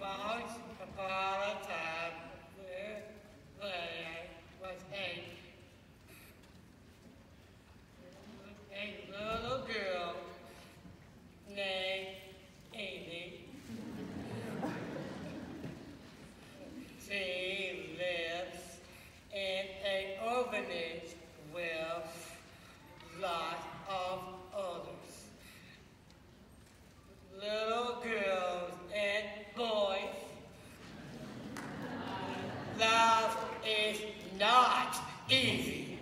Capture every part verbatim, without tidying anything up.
Once upon a time, there, there was a, a little girl named Amy. She lives in an orphanage with lots of others. Little girls and boys. Love is not easy.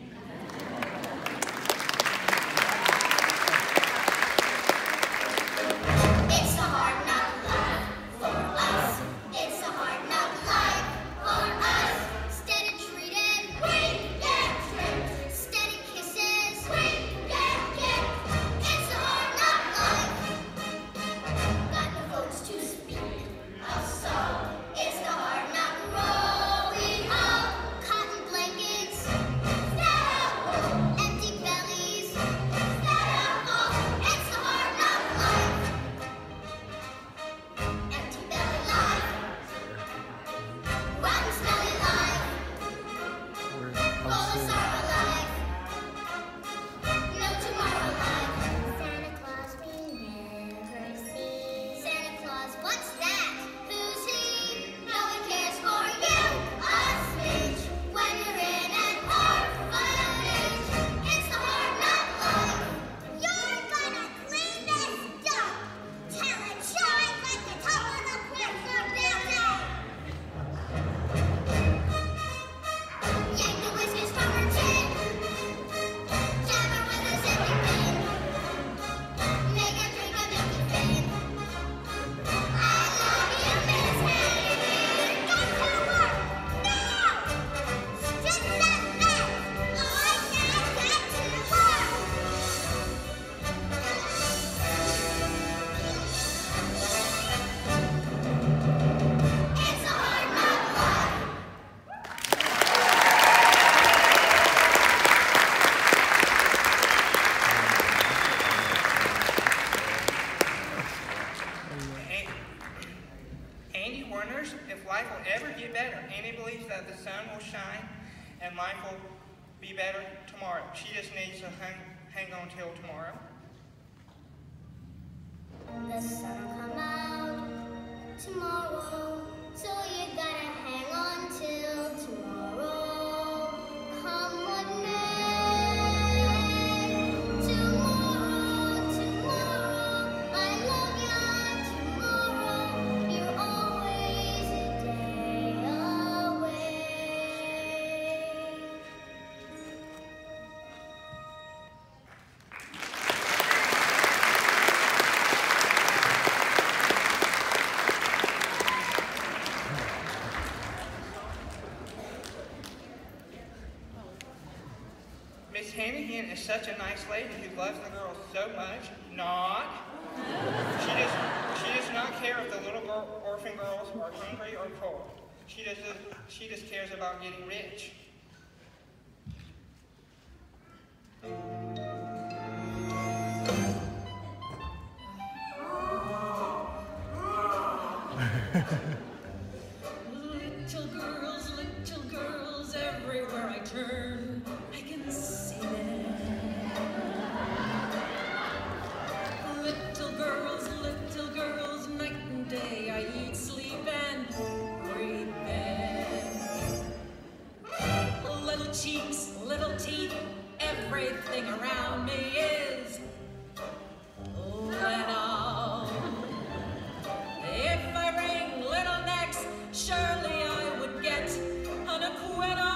It's a hard knock life for us. It's a hard knock life for us. Steady treated, we get tricked. Steady kisses, we get kicked. It's a hard knock life. Got no folks to speak of so. It's the hard knock roll we hope. Cotton blankets, empty bellies, it's the hard knock life. Empty belly life, rotten smelly life, full of sorrow life, no tomorrow life. Santa Claus we never see. Santa Claus, what's that? Who's he? No one cares for you, a smidge. When you're in an orphanage, it's the hard knock life. You're gonna clean this dump. Tell it shine like the top of the Quaker building. Yank the whiskers from her chin. Jab her with a zippy pin. Make her drink a milky fin. I love you, Miss Hannigan. Get to work now. Strip that back. I can't get to work. It's a hard knock life. Hey, Andy wonders if life will ever get better. Andy believes that the sun will shine and life will be better tomorrow. She just needs to hang, hang on till tomorrow. The sun will come out tomorrow, so you gotta hang on till tomorrow. Come what may. Tomorrow, tomorrow, I love ya. Tomorrow, you're always a day away. Miss Hannigan is such a nice lady who loves the girls so much. Not. She does, she does not care if the little girl, orphan girls are hungry or cold. She does, she just cares about getting rich. Little girls, little girls, everywhere I turn, I can see them. Little girls, little girls, night and day, I eat, sleep, and breathe them. Little cheeks, little teeth, everything around me is little. If I wring little necks, surely I would get an acquittal.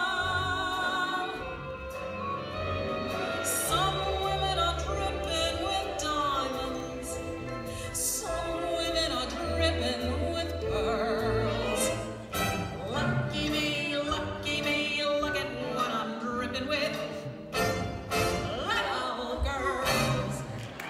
Some women are dripping with diamonds. Some women are dripping with pearls. Lucky me, lucky me, look at what I'm dripping with. Little girls.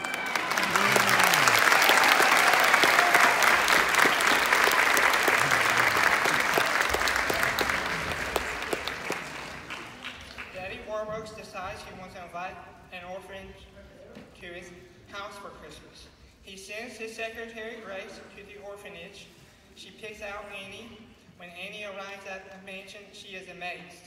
Daddy Warbucks decides he wants to invite an orphan to his house for Christmas. He sends his secretary Grace to the orphanage. She She picks out Annie. When Annie arrives at the mansion, she is amazed.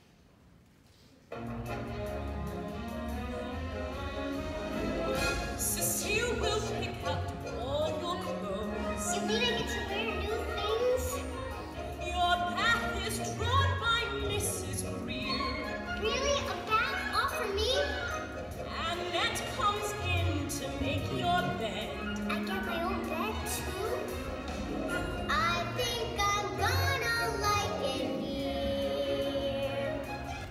Cecile will pick up all your clothes. You mean I get to wear new things? Your path is drawn by Missus Greer. Really? A bath all for me? Annette comes in to make your bed. I get my own bed too? I think I'm gonna like it here.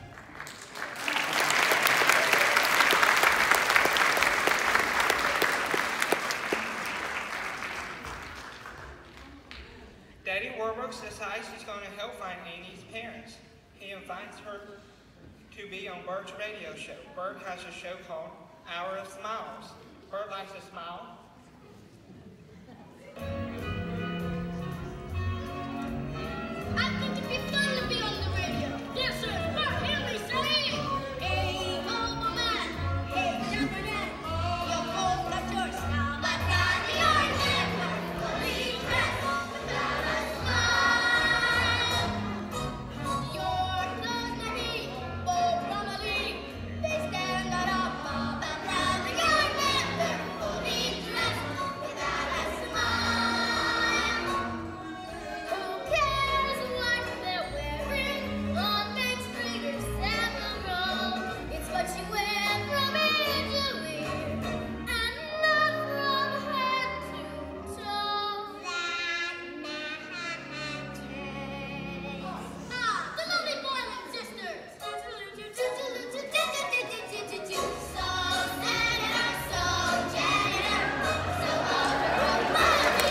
Daddy Warbucks decides he's going to help find Annie's parents. He invites her to be on Bert's radio show. Bert has a show called Hour of Smiles. Bert likes to smile. I think it'd be fun to be on the radio. This is Bert Henry saying, hey, old man, hey, Jumper Dad, your both got your smile, but not your never fully dressed without a smile. Your clothes may be both Romilly, they stand out of all the crowd, but you're never fully dressed without a smile. Who cares what they're wearing on Main Street or Savile Row? It's what you wear from ear to ear and not from head to toe that matters. Ah, the lovely Boylan sisters. So senator, so janitor, so overall mommy,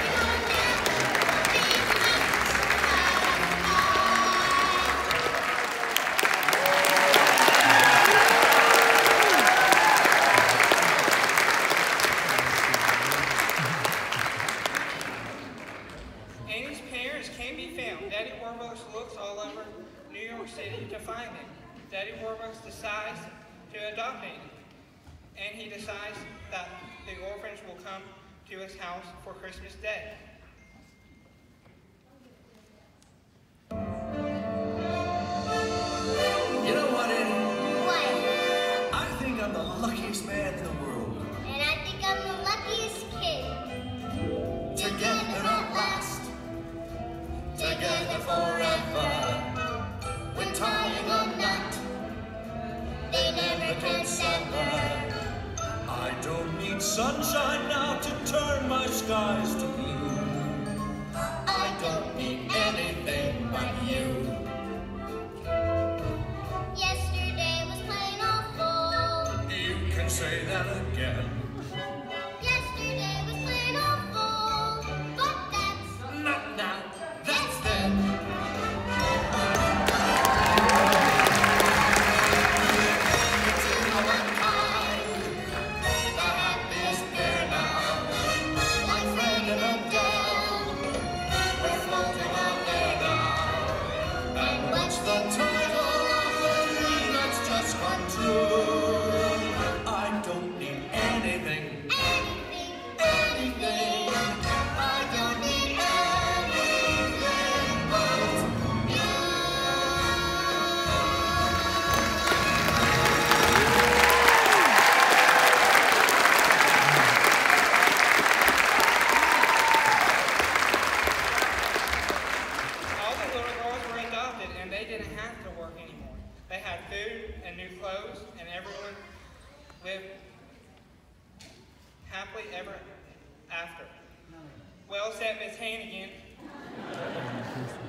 Annie's parents can't be found. Daddy Warbucks looks all over New York City to find them. Daddy Warbucks decides to adopt Annie. And he decides that the orphans will come to his house for Christmas Day. You know what, Eddie? What? I think I'm the luckiest man in the world. And I think I'm the luckiest kid. Together at last, together forever. When tying a knot, They never can sever. I don't need sunshine now to turn my skies to blue. I don't need anything but you. Yesterday was plain awful. You can say that again. Yesterday was plain awful. But that's Not now, that's then. The happiest pair now, like Fred and Adele. We're floating out there now. And what's the title of the dream that's just come true? I don't need anything, anything, anything. I don't need anything but you. All the little girls were adopted and they didn't have to work anymore. They had food and new clothes and everyone lived happily ever after. Well said, Miss Hannigan.